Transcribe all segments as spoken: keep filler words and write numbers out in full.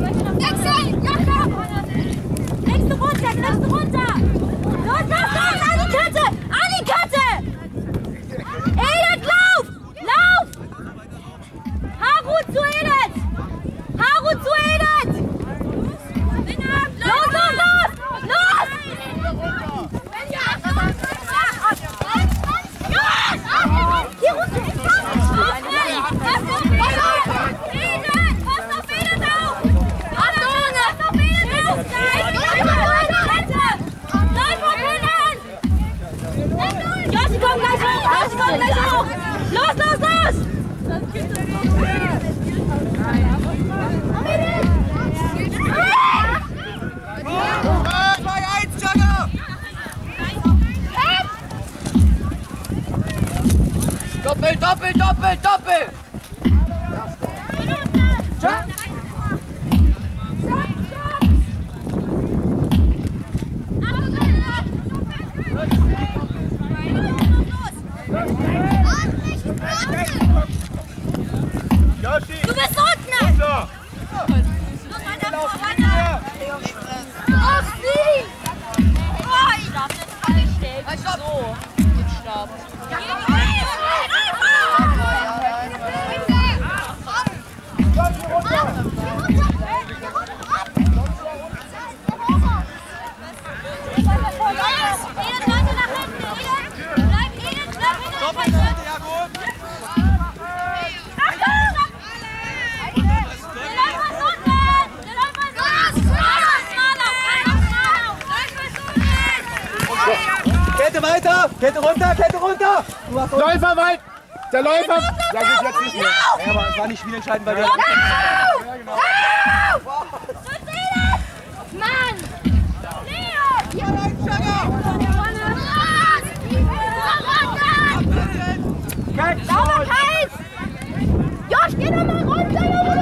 Wechseln! Jakob! Nächste runter, nächste runter! Los, los, los! An die Kette! An die Kette! Edith, lauf! Lauf! Harut zu Edith! Harut zu Edith! Los, los, los! Los! Hier runter! Joshi, komm gleich hoch! Joshi, komm gleich hoch! Los, los, los! zwei eins, Jagger! Doppel, doppel, doppel, doppel! Du bist unten! Los, weiter, weiter! Ach, sie! Oh, ich darf das alles stellen. So, jetzt stopp. Kette weiter! Kette runter! Kette runter! Du hast Läufer weit! Der Läufer! Ja, geht jetzt nicht mehr. Ja, aber es war nicht spielentscheidend, weil wir... Ja, genau. Mann! Leo! Ja, Sauberkeit! Josh, geh doch mal runter, Junge!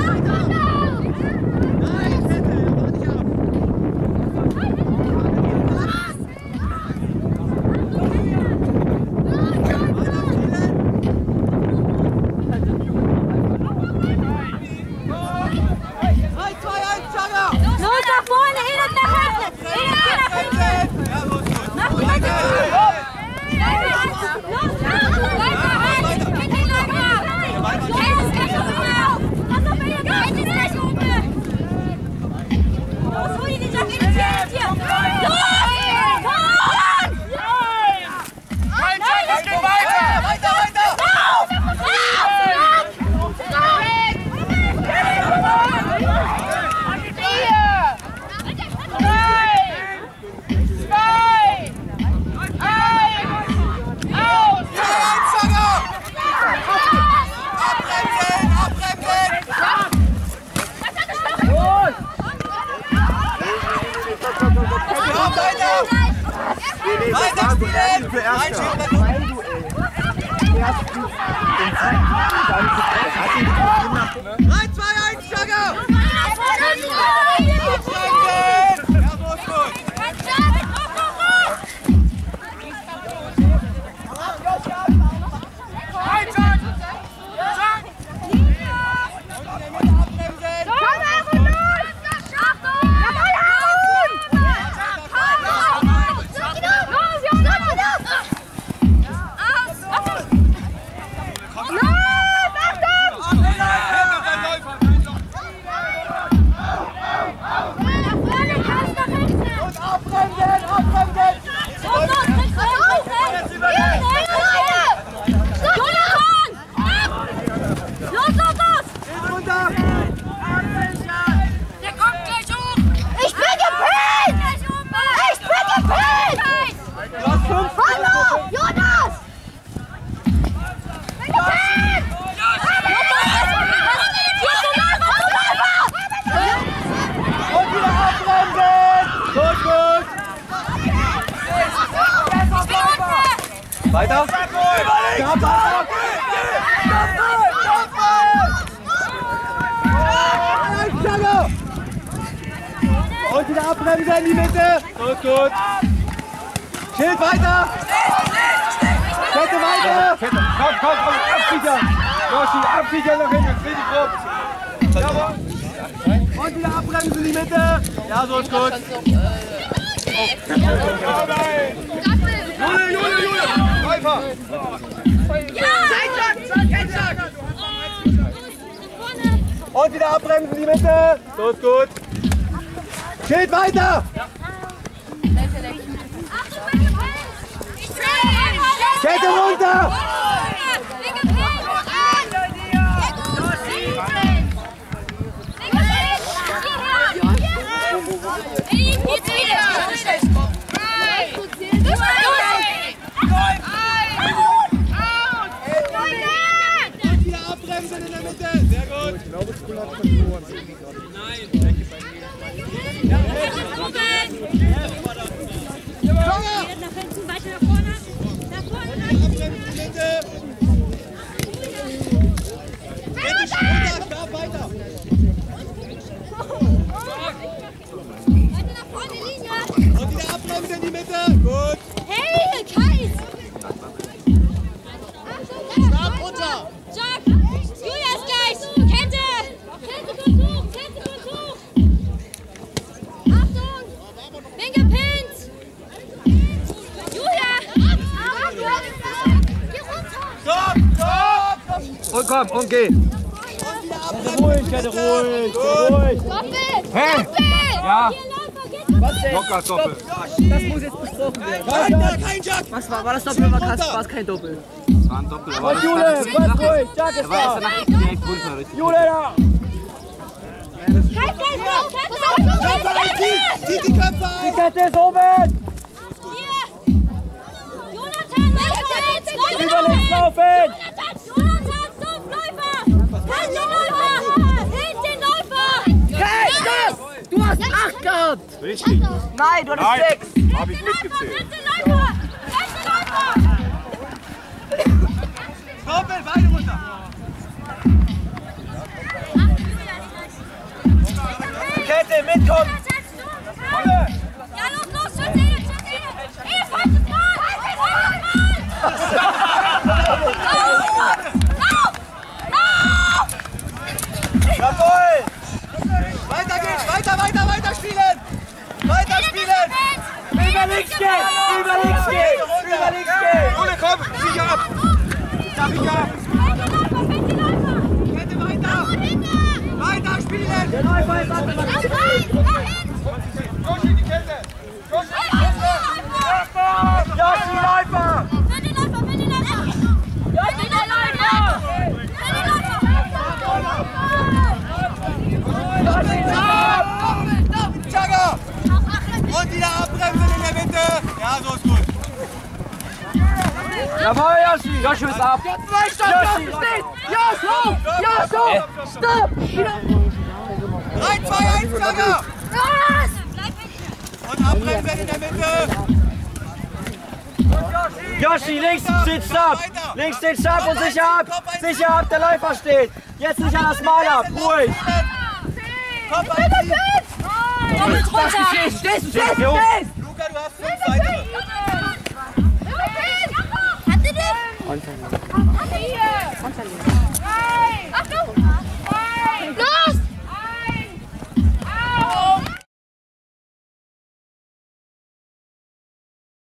Los, nach vorne, Edith, nach hinten! Edith, geh nach hinten! Mach die Leute! Los, los, weiter, weiter! Geht hin, weiter! Geht es gleich oben auf! Pass auf, Edith, geht es gleich oben! Los, hol die Jacke, Edith, hier, hier! Los! Nein, es geht weiter! Weiter, weiter! Lauf! drei, zwei, eins, Jagger! Weiter. Doppel! Doppel! Und wieder abbremsen in die Mitte. Gut, gut. Schild weiter. Kette weiter. Kette. Komm, komm, komm. Absichern. Joshi, absichern nach hinten. Jetzt will die Gruppe. Jawohl. Und wieder abbremsen in die Mitte. Ja, so ist gut. Jule, Jule, Jule. Läufer. Und wieder abbremsen in die Mitte. So ist gut. Schild weiter. Kette runter. In der Mitte, sehr gut. Ich glaube, es hat verloren. Nein. Ja, nach hinten, weiter nach vorne. Nach vorne. Bitte runter, stark weiter. Weiter nach vorne, Linie. Und wieder abbremsen in die Mitte. Gut. Hey, Kais. Stark runter. Jack. Julia ist gleich! Kette! Kette kommt hoch! Kette kommt hoch! Achtung! Bin gepinnt! Julia! Geh runter! Stopp! Stopp! Und komm, und geh! Kette ruhig, Kette ruhig! Ruhig! Doppel! Hey! Doppel! Ja! Was denn? Locker, Doppel! Das muss jetzt besprochen werden. Weiter, kein Jack! Was war, war das Doppel oder war es kein Doppel? Das war ein Doppel, aber das Jule, war bleib ruhig! Jack ist war erst da! danach direkt runter, richtig. Jule da! Kein Geld, Kette! Zieht die Köpfe auf! Die Kette ist oben! Hier! Jonathan, Kette! Über links laufen! Jonathan, stopp, Läufer! Halt den Läufer! Halt den Läufer! Hey, stopp! Du hast acht gehabt! Richtig. Nein, du hattest sechs! Hab ich mitgezählt. Halt den Läufer! Halt den Läufer! Doppel, Beine runter! Kette, mitkommen! Ja, los, los, schütze ihn, schütze ihn! Ey, falsches Mal! Falsches Mal! Lauf! Lauf! Lauf! Jawohl! Weiter geht's, weiter, weiter, weiter spielen! Weiter spielen! Über links gehen! Über links gehen! Über links gehen! Jule, komm, sicher ab! Sicher ab! Kette weiter! Weiter spielen! Der Läufer ist ab! Joshi, die Kette! Joshi, die Kette! Joshi, Läufer! Für den Läufer, für den Läufer! Joshi, der Läufer! Für den Läufer! Jagger! Und wieder abbremsen in der Mitte! Ja, so ist gut! Jawohl, Joshi! Joshi ist ab! Stopp, stopp, steht! Ja, stopp! Ja, stopp! Stopp! drei, zwei, eins, Jagger! Los! Und abbremsen in der Mitte! Joshi, links steht Stopp! Links steht Stopp und sicher ab! Sicher ab, der Läufer steht! Jetzt nicht an das Mal ab, ruhig! Kopf einziehen! Doppelt runter! Stehst, stehst, stehst! Luca, du hast fünf weitere! Hat ihr den? Hat er hier!